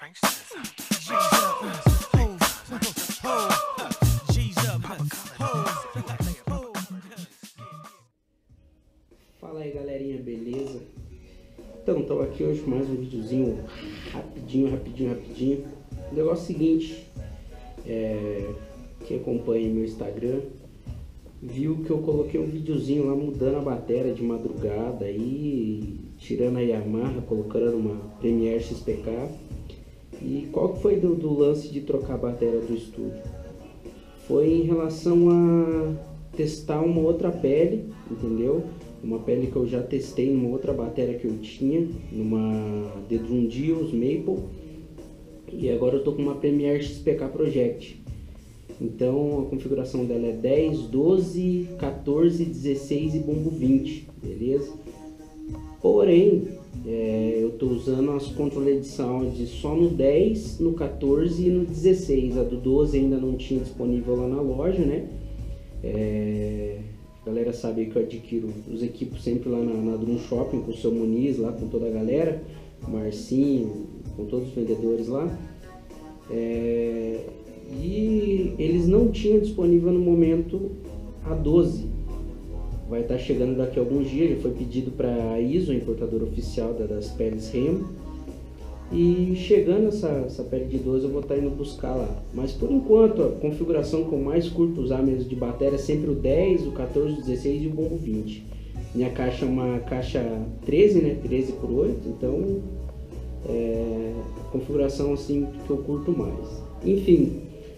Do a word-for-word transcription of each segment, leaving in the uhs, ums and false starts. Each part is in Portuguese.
Fala aí, galerinha, beleza? Então, estou aqui hoje com mais um videozinho rapidinho, rapidinho, rapidinho. O negócio é o seguinte, é, quem acompanha meu Instagram viu que eu coloquei um videozinho lá mudando a bateria de madrugada aí, tirando a Yamaha, colocando uma Premier X P K. E qual que foi do, do lance de trocar a bateria do estúdio? Foi em relação a testar uma outra pele, entendeu? Uma pele que eu já testei numa outra bateria que eu tinha, numa The Drum Deals Maple, e agora eu tô com uma Premier X P K Project. Então a configuração dela é dez, doze, quatorze, dezesseis e bumbo vinte, beleza? Porém, é, eu tô usando as controle de sound só no dez, no quatorze e no dezesseis. A do doze ainda não tinha disponível lá na loja, né? É, a galera sabe que eu adquiro os equipos sempre lá na, na Drum Shopping com o seu Muniz, lá com toda a galera, o Marcinho, com todos os vendedores lá. É, e eles não tinham disponível no momento a doze. Vai estar chegando daqui a alguns dias, já foi pedido para a I S O, a importadora oficial das peles Remo. E chegando essa, essa pele de doze eu vou estar indo buscar lá. Mas por enquanto a configuração que eu mais curto usar mesmo de bateria é sempre o dez, o quatorze, o dezesseis e o bumbo vinte. Minha caixa é uma caixa treze, né? treze por oito, então é a configuração assim que eu curto mais. Enfim,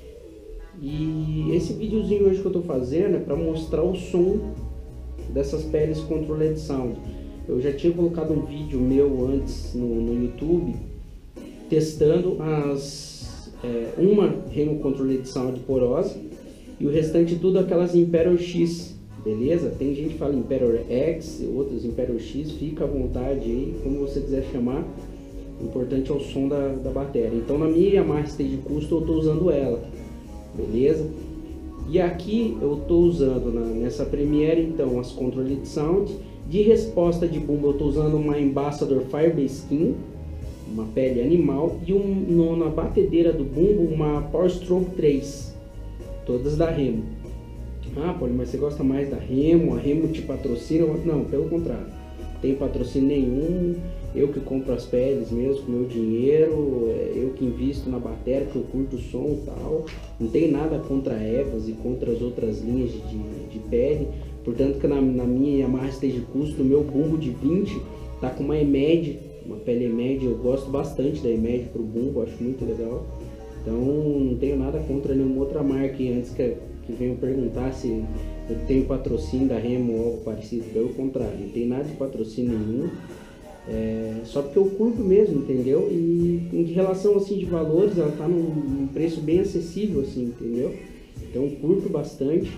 e esse videozinho hoje que eu tô fazendo é para mostrar o som dessas peles Controlled Sound. Eu já tinha colocado um vídeo meu antes no, no YouTube testando as é, uma Remo Controlled Sound porosa e o restante tudo aquelas Imperial X, beleza? Tem gente que fala Imperial X, outros Imperial X, fica à vontade aí, como você quiser chamar. O importante é o som da, da bateria. Então na minha Yamaha Stage Custom eu estou usando ela, beleza? E aqui eu estou usando na, nessa Premiere então as Controlled Sound. De resposta de bumbo eu estou usando uma Ambassador Firebase Skin, uma pele animal, e um, no, na batedeira do bumbo uma Power Stroke três, todas da Remo. Ah, Paulo, mas você gosta mais da Remo? A Remo te patrocina? Não, pelo contrário, não tem patrocínio nenhum. Eu que compro as peles mesmo com meu dinheiro, eu que invisto na bateria, que eu curto o som e tal. Não tem nada contra a Evas e contra as outras linhas de, de, de pele. Portanto que na, na minha Yamaha Stage Custom, o meu bumbo de vinte tá com uma E-Med, uma pele E-Med. Eu gosto bastante da E-Med pro bumbo, acho muito legal. Então não tenho nada contra nenhuma outra marca. E antes que, que venham perguntar se eu tenho patrocínio da Remo ou algo parecido, pelo contrário, não tem nada de patrocínio nenhum. É, só porque eu curto mesmo, entendeu? E em relação assim de valores, ela tá num, num preço bem acessível, assim, entendeu? Então eu curto bastante.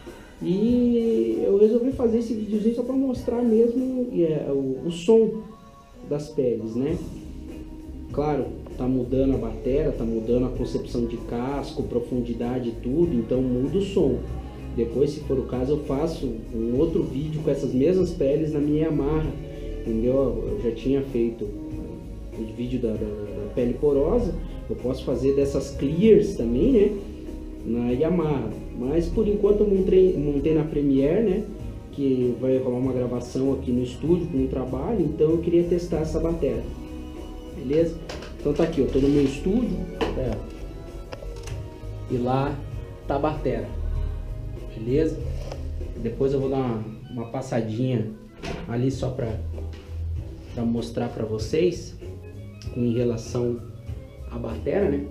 E eu resolvi fazer esse videozinho só para mostrar mesmo é, o, o som das peles, né? Claro, tá mudando a bateria, tá mudando a concepção de casco, profundidade e tudo, então muda o som. Depois, se for o caso, eu faço um outro vídeo com essas mesmas peles na minha Yamaha, entendeu? Eu já tinha feito o vídeo da, da, da pele porosa, eu posso fazer dessas clears também, né? Na Yamaha, mas por enquanto eu montei, montei na Premiere, né? Que vai rolar uma gravação aqui no estúdio com um trabalho, então eu queria testar essa bateria, beleza? Então tá aqui, eu tô no meu estúdio, é, e lá tá a bateria, beleza? Depois eu vou dar uma, uma passadinha ali só pra, pra mostrar pra vocês em relação à bateria, né?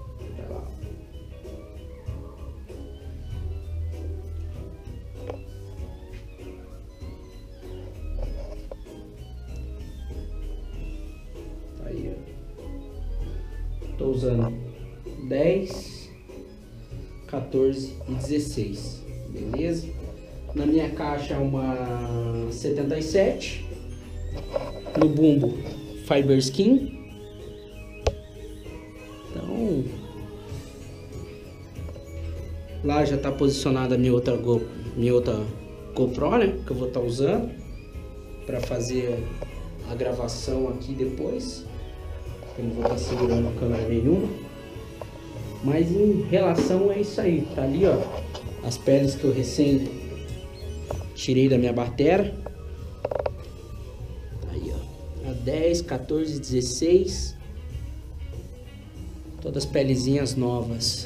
Aí, ó. Tô usando dez, quatorze e dezesseis, beleza? Na minha caixa uma setenta e sete, no bumbo Fiber Skin. Então lá já tá posicionada a minha outra Go, minha outra GoPro, né, que eu vou estar usando para fazer a gravação aqui depois. eu não vou estar segurando câmera nenhuma. Mas em relação é isso aí, tá ali ó, as peles que eu recém tirei da minha batera. Aí ó, a dez, quatorze, dezesseis, todas as pelezinhas novas.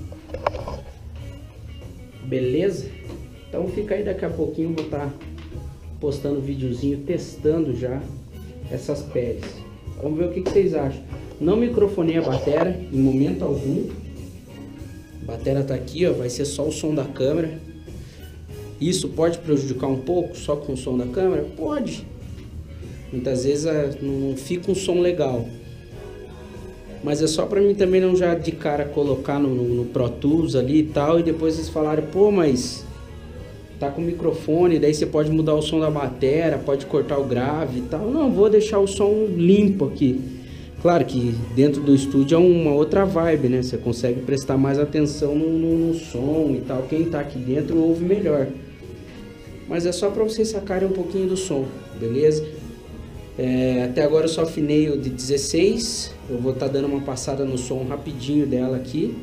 Beleza? Então fica aí, daqui a pouquinho eu vou estar postando um videozinho testando já essas peles. Vamos ver o que, que vocês acham. Não microfonei a batera em momento algum. A batera tá aqui, ó, vai ser só o som da câmera. Isso pode prejudicar um pouco só com o som da câmera? Pode. Muitas vezes não fica um som legal. Mas é só pra mim também não já de cara colocar no, no, no Pro Tools ali e tal, e depois eles falarem, pô, mas tá com microfone, daí você pode mudar o som da batera, pode cortar o grave e tal. Não, vou deixar o som limpo aqui. Claro que dentro do estúdio é uma outra vibe, né? Você consegue prestar mais atenção no, no, no som e tal. Quem tá aqui dentro ouve melhor. Mas é só pra vocês sacarem um pouquinho do som, beleza? É, até agora eu só afinei o de dezesseis. Eu vou estar dando uma passada no som rapidinho dela aqui.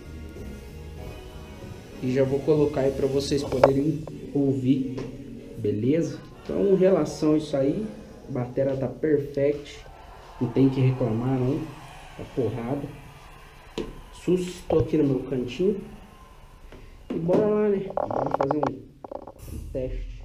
E já vou colocar aí para vocês poderem ouvir, beleza? Então, em relação a isso aí, a bateria tá perfect. Não tem que reclamar não, tá porrada. Sus, tô aqui no meu cantinho. E bora lá, né? Vamos fazer um, um teste.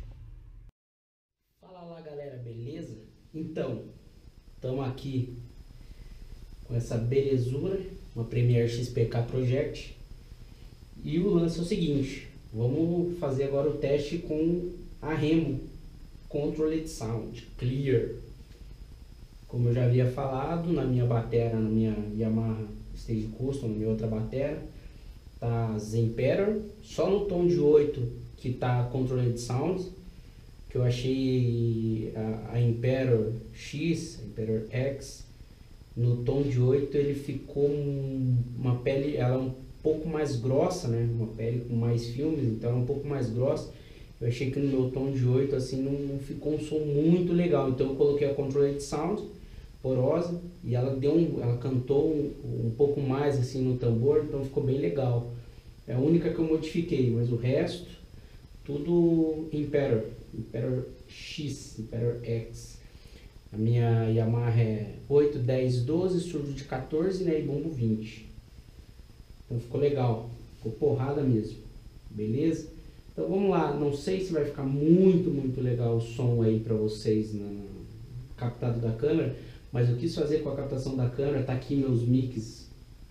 Fala lá, galera, beleza? Então, estamos aqui com essa belezura, uma Premiere X P K Project. E o lance é o seguinte, vamos fazer agora o teste com a Remo Controlled Sound Clear. Como eu já havia falado, na minha batera, na minha Yamaha Stage Custom, na minha outra batera, tá Zemperer, só no tom de oito que tá Controlled Sound, que eu achei a, a Emperor X, a Emperor X, no tom de oito ele ficou um, uma pele, ela é um pouco mais grossa, né? Uma pele com mais filmes, então é um pouco mais grossa. Eu achei que no meu tom de oito assim não, não ficou um som muito legal, então eu coloquei a Controlled Sound porosa e ela deu um, ela cantou um, um pouco mais assim no tambor, então ficou bem legal. É a única que eu modifiquei, mas o resto tudo Emperor, Emperor X, Emperor X. A minha Yamaha é oito, dez, doze, surdo de quatorze, né, e bombo vinte. Então ficou legal, ficou porrada mesmo, beleza? Então vamos lá, não sei se vai ficar muito, muito legal o som aí pra vocês na, captado da câmera, mas eu quis fazer com a captação da câmera, tá aqui meus mix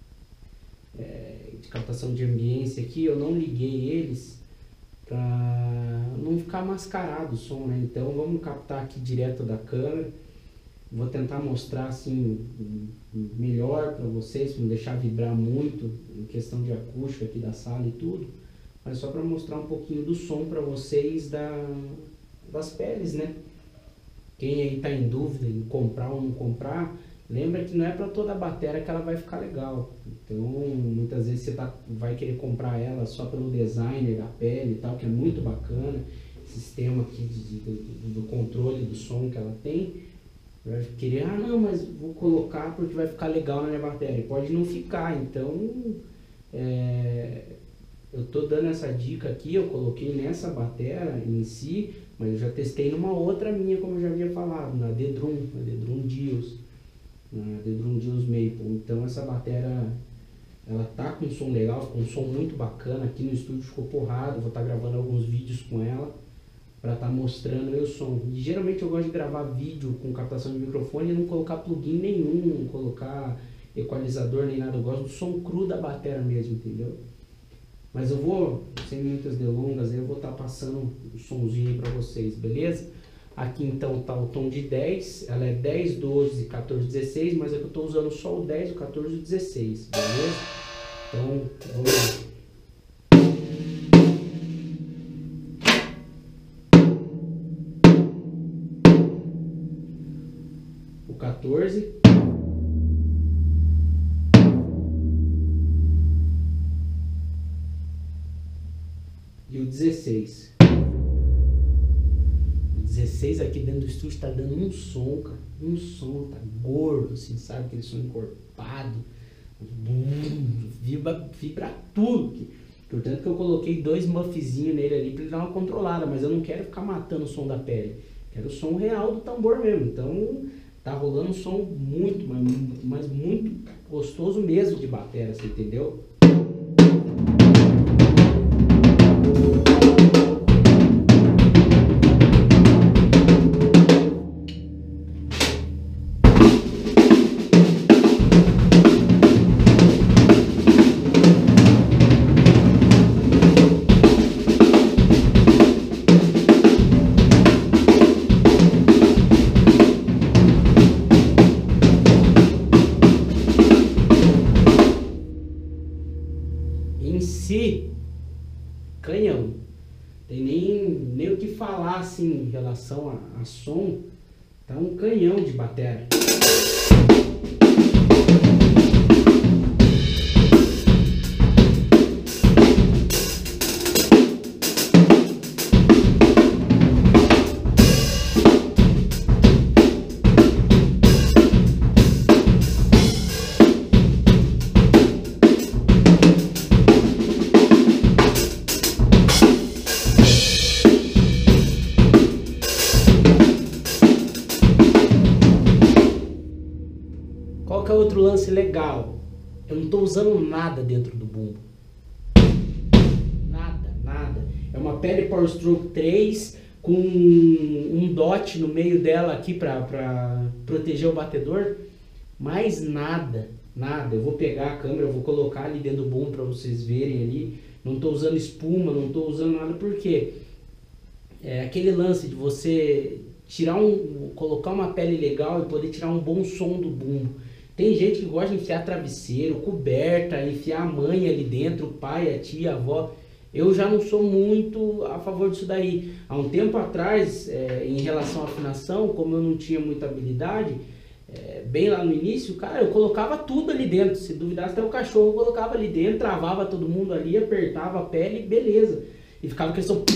é, de captação de ambiência aqui, eu não liguei eles pra não ficar mascarado o som, né? Então vamos captar aqui direto da câmera. Vou tentar mostrar assim melhor para vocês, para não deixar vibrar muito em questão de acústica aqui da sala e tudo, mas só para mostrar um pouquinho do som para vocês da, das peles, né? Quem aí tá em dúvida em comprar ou não comprar, lembra que não é para toda a bateria que ela vai ficar legal. Então muitas vezes você tá, vai querer comprar ela só pelo designer da pele e tal, que é muito bacana, sistema aqui de, de, do, do controle do som que ela tem. Vai querer, ah não, mas vou colocar porque vai ficar legal na minha bateria. Pode não ficar, então é, eu tô dando essa dica aqui, eu coloquei nessa bateria em si, mas eu já testei numa outra minha, como eu já havia falado, na Dedrum, na Dedrum Dios, na Dedrum Dios Maple. Então essa bateria, ela tá com um som legal, com um som muito bacana, aqui no estúdio ficou porrado, vou estar tá gravando alguns vídeos com ela, para estar tá mostrando aí o som. E geralmente eu gosto de gravar vídeo com captação de microfone e não colocar plugin nenhum, não colocar equalizador nem nada. Eu gosto do som cru da bateria mesmo, entendeu? Mas eu vou, sem muitas delongas, eu vou estar tá passando o somzinho aí para vocês, beleza? Aqui então tá o tom de dez, ela é dez, doze, quatorze, dezesseis, mas é que eu estou usando só o dez, o quatorze e o dezesseis, beleza? Então, vamos lá. quatorze e o dezesseis. dezesseis aqui dentro do estúdio tá dando um som, cara. Um som, tá gordo, assim, sabe? Aquele som encorpado. Vibra, vibra tudo. Portanto que eu coloquei dois muffzinhos nele ali pra ele dar uma controlada, mas eu não quero ficar matando o som da pele. Quero o som real do tambor mesmo. Então tá rolando um som muito, mas, mas muito gostoso mesmo de bateria, você entendeu? Em si, canhão. Tem nem, nem o que falar assim em relação a, a som. Tá um canhão de bateria. Qual que é outro lance legal? Eu não estou usando nada dentro do bumbo. Nada, nada. É uma pele Power Stroke três com um dot no meio dela aqui para proteger o batedor. Mais nada, nada. Eu vou pegar a câmera, eu vou colocar ali dentro do bumbo para vocês verem ali. Não estou usando espuma, não estou usando nada, porque é aquele lance de você tirar um, colocar uma pele legal e poder tirar um bom som do bumbo. Tem gente que gosta de enfiar travesseiro, coberta, enfiar a mãe ali dentro, o pai, a tia, a avó. Eu já não sou muito a favor disso daí. Há um tempo atrás, é, em relação à afinação, como eu não tinha muita habilidade, é, bem lá no início, cara, eu colocava tudo ali dentro. Se duvidasse até o cachorro, eu colocava ali dentro, travava todo mundo ali, apertava a pele, beleza. E ficava aquele som...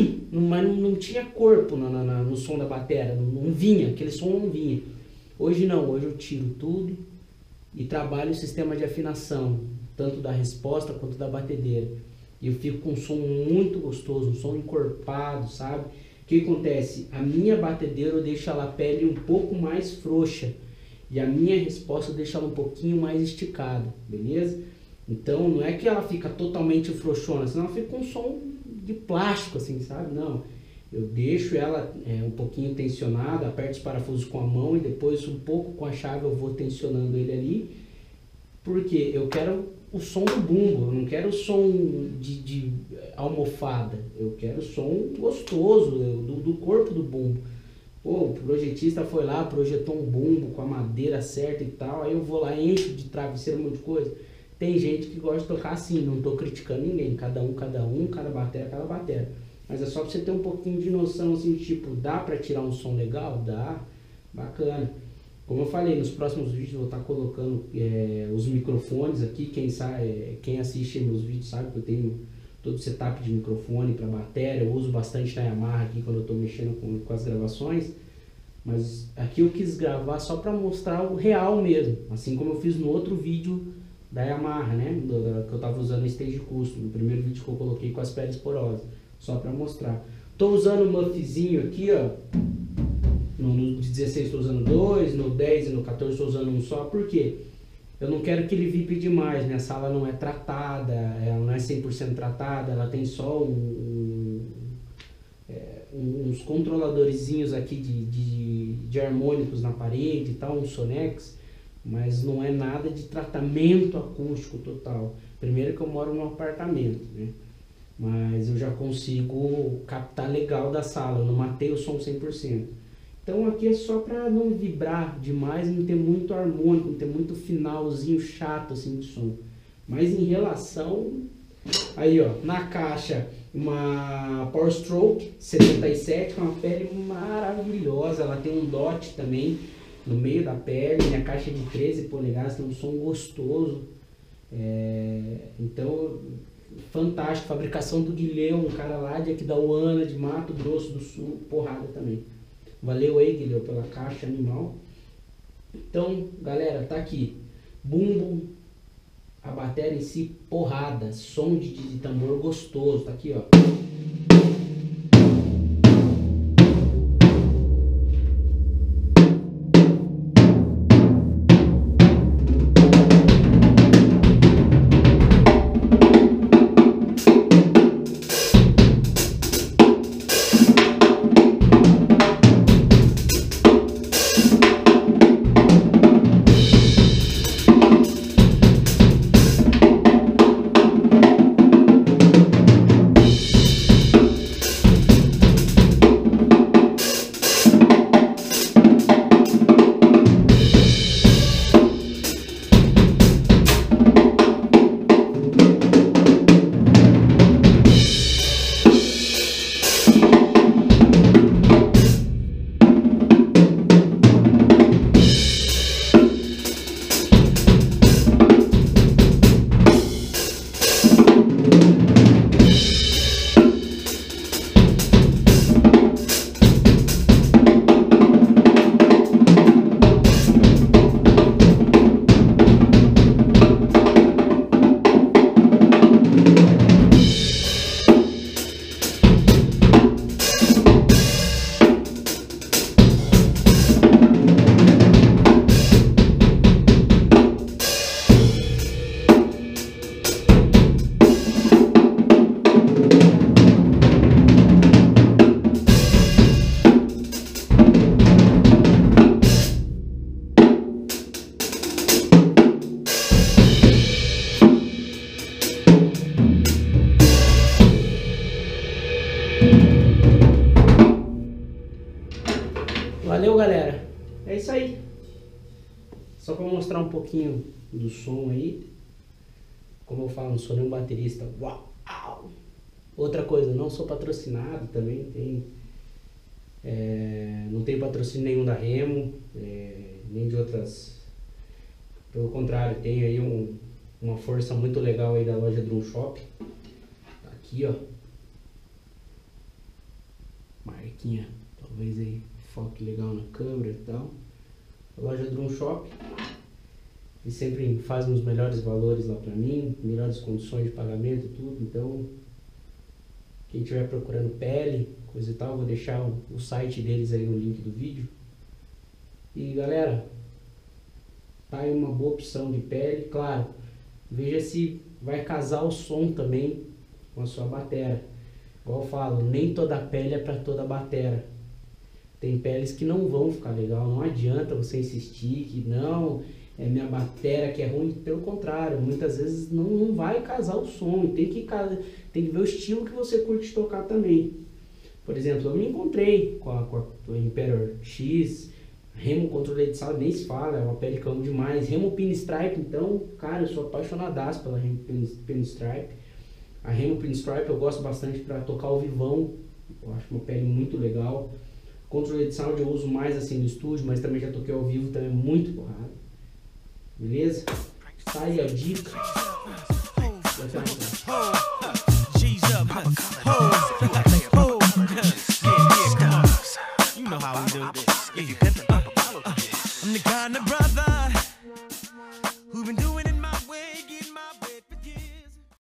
Mas não, não tinha corpo no, no, no som da bateria, não, não vinha, aquele som não vinha. Hoje não, hoje eu tiro tudo e trabalho o sistema de afinação, tanto da resposta quanto da batedeira. E eu fico com um som muito gostoso, um som encorpado, sabe? O que acontece? A minha batedeira eu deixo ela a pele um pouco mais frouxa e a minha resposta eu deixo ela um pouquinho mais esticada, beleza? Então não é que ela fica totalmente frouxona, senão ela fica com um som de plástico, assim, sabe? Não. Eu deixo ela é, um pouquinho tensionada, aperto os parafusos com a mão e depois um pouco com a chave eu vou tensionando ele ali. Porque eu quero o som do bumbo, eu não quero o som de, de almofada. Eu quero o som gostoso do, do corpo do bumbo. Pô, o projetista foi lá, projetou um bumbo com a madeira certa e tal, aí eu vou lá, encho de travesseiro, um monte de coisa. Tem gente que gosta de tocar assim, não tô criticando ninguém, cada um, cada um, cada bateria, cada bateria. Mas é só pra você ter um pouquinho de noção, assim, tipo, dá pra tirar um som legal? Dá, bacana. Como eu falei, nos próximos vídeos eu vou estar colocando é, os microfones aqui, quem, sabe, quem assiste meus vídeos sabe que eu tenho todo o setup de microfone para bateria, eu uso bastante na Yamaha aqui quando eu estou mexendo com, com as gravações, mas aqui eu quis gravar só para mostrar o real mesmo, assim como eu fiz no outro vídeo da Yamaha, né, do, que eu estava usando o Stage Custom, no primeiro vídeo que eu coloquei com as peles porosas. Só para mostrar. Tô usando o muffzinho aqui, ó. No, no dezesseis estou usando dois, no dez e no quatorze estou usando um só. Por quê? Eu não quero que ele vibre demais. Minha sala não é tratada, ela não é cem por cento tratada, ela tem só um, um, é, uns controladorzinhos aqui de, de, de harmônicos na parede e tal, um Sonex, mas não é nada de tratamento acústico total. Primeiro que eu moro num apartamento, né? Mas eu já consigo captar legal da sala, eu não matei o som cem por cento. Então aqui é só para não vibrar demais, não ter muito harmônico, não ter muito finalzinho chato assim de som. Mas em relação, aí ó, na caixa uma Power Stroke setenta e sete com uma pele maravilhosa, ela tem um dot também no meio da pele, minha caixa é de treze polegadas, tem um som gostoso. É, então fantástico, fabricação do Guilherme, um cara lá de aqui da Uana, de Mato Grosso do Sul, porrada também. Valeu aí, Guilherme, pela caixa animal. Então, galera, tá aqui, bumbo, a bateria em si, porrada, som de, de tambor gostoso, tá aqui, ó. Valeu, galera. É isso aí. Só para mostrar um pouquinho do som aí. Como eu falo, não sou nenhum baterista. Uau! Outra coisa, não sou patrocinado também. Tem, é, não tenho patrocínio nenhum da Remo, é, nem de outras. Pelo contrário, tenho aí um, uma força muito legal aí da loja Drum Shop. Tá aqui, ó. Marquinha, talvez aí foque legal na câmera e tal. A loja Drum Shop, e sempre faz uns melhores valores lá pra mim, melhores condições de pagamento e tudo. Então, quem estiver procurando pele, coisa e tal, vou deixar o, o site deles aí no link do vídeo. E galera, tá aí uma boa opção de pele. Claro, veja se vai casar o som também com a sua bateria. Igual eu falo, nem toda pele é para toda bateria. Tem peles que não vão ficar legal, não adianta você insistir que não, é minha bateria que é ruim. Pelo contrário, muitas vezes não, não vai casar o som, e tem que, tem que ver o estilo que você curte tocar também. Por exemplo, eu me encontrei com a, com a Imperator X, Remo controle de sala, nem se fala, é uma pele que eu amo demais. Remo Pinstripe, então, cara, eu sou apaixonadaço pela Remo Pinstripe. A Remo Pinstripe eu gosto bastante para tocar ao vivão, eu acho uma pele muito legal. Controle de sound eu uso mais assim no estúdio, mas também já toquei ao vivo, também é muito porrada. Beleza? Tá aí a dica. E até a próxima.